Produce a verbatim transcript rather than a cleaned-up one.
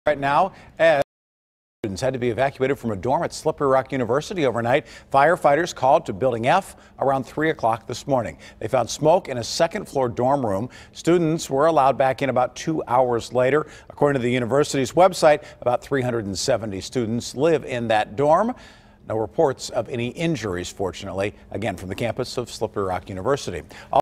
Right now, as students had to be evacuated from a dorm at Slippery Rock University overnight, firefighters called to Building F around three o'clock this morning. They found smoke in a second floor dorm room. Students were allowed back in about two hours later. According to the university's website, about three hundred seventy students live in that dorm. No reports of any injuries, fortunately, again from the campus of Slippery Rock University.